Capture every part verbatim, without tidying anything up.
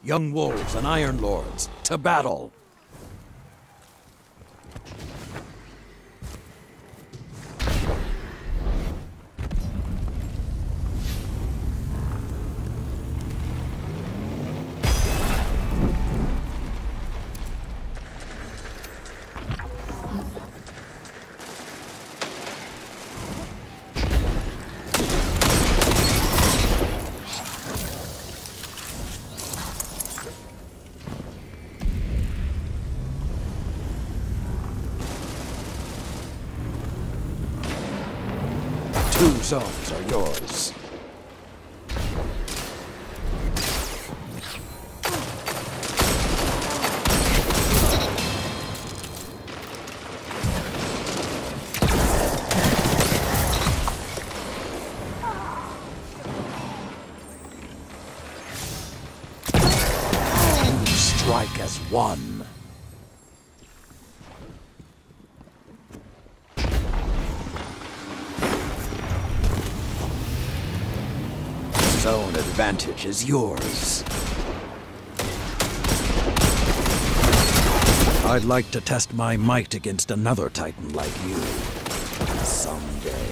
Young wolves and iron lords, to battle! Two zones are yours. You strike as one. Zone advantage is yours. I'd like to test my might against another Titan like you. Someday.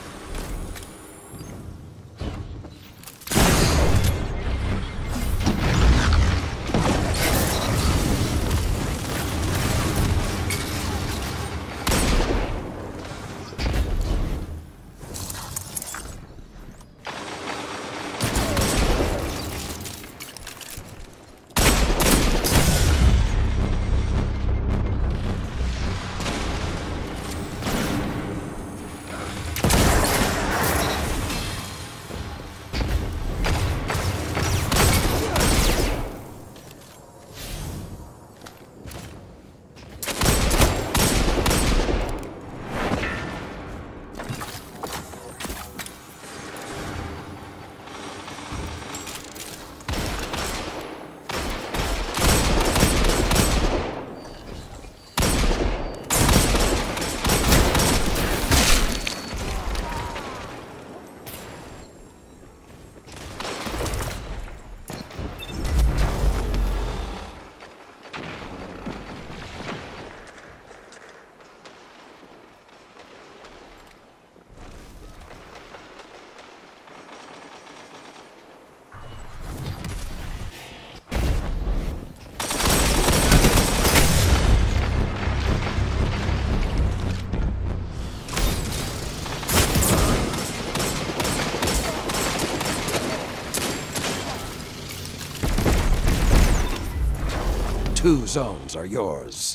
Two zones are yours.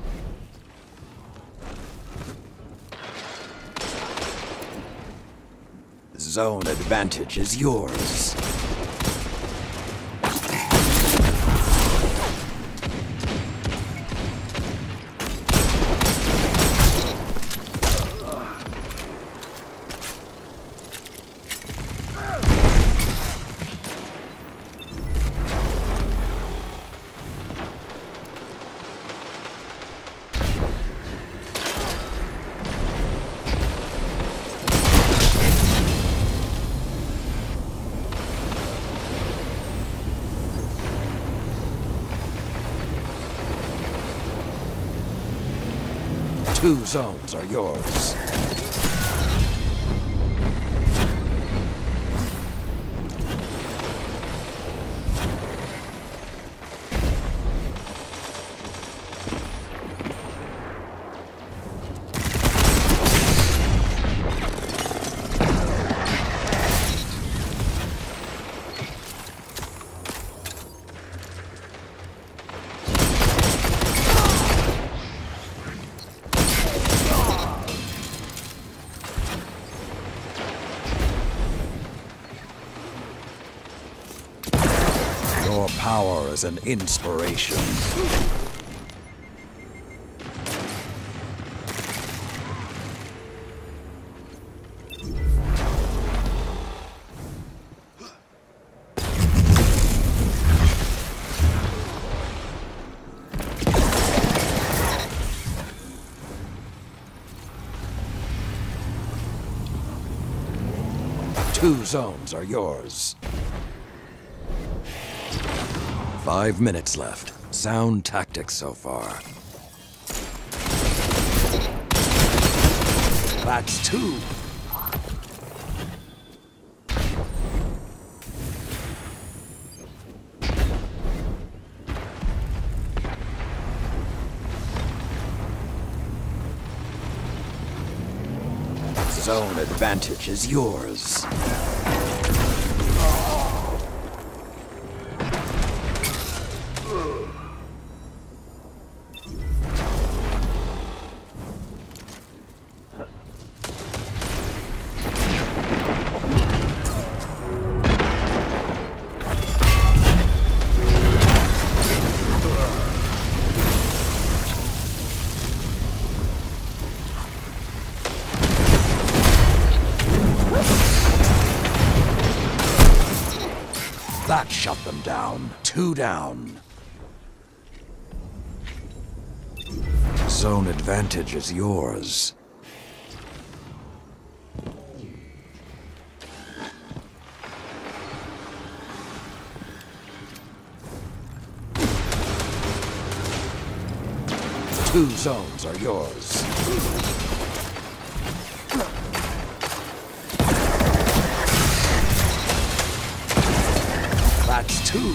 Zone advantage is yours. Two zones are yours. Your power is an inspiration. Two zones are yours. Five minutes left. Sound tactics so far. That's two. Zone advantage is yours. That shut them down. Two down. Zone advantage is yours. Two zones are yours. That's two.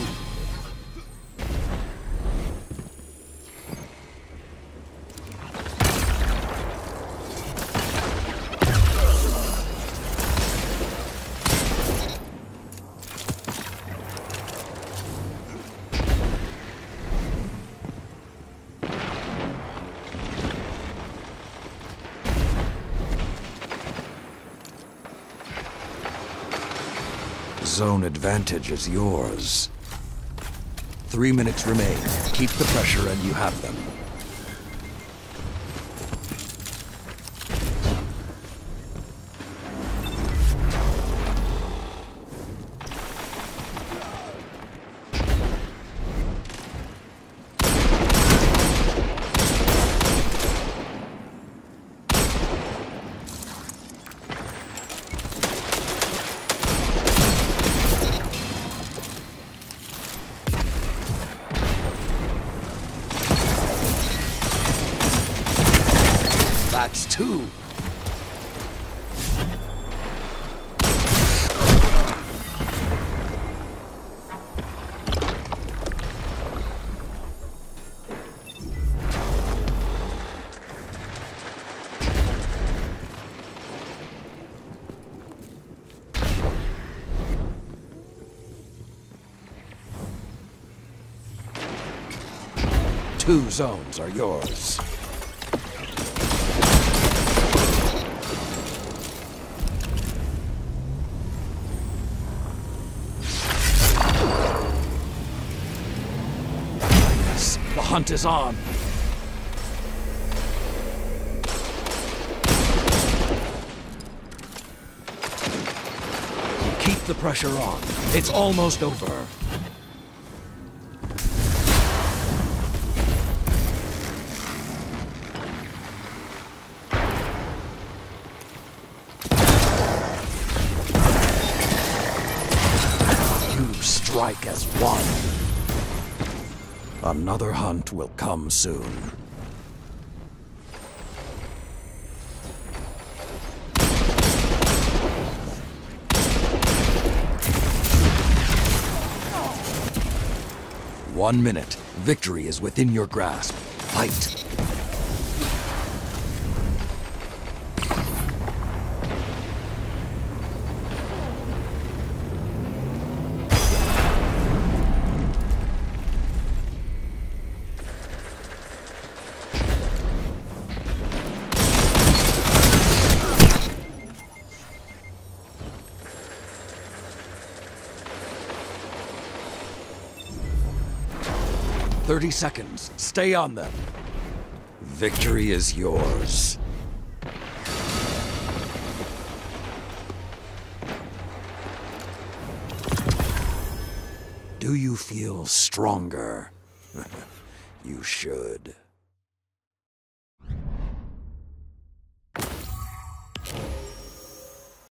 Zone advantage is yours. Three minutes remain. Keep the pressure and you have them. That's two. Two zones are yours. The hunt is on. Keep the pressure on. It's almost over. You strike as one. Another hunt will come soon. One minute. Victory is within your grasp. Fight. Thirty seconds. Stay on them. Victory is yours. Do you feel stronger? You should.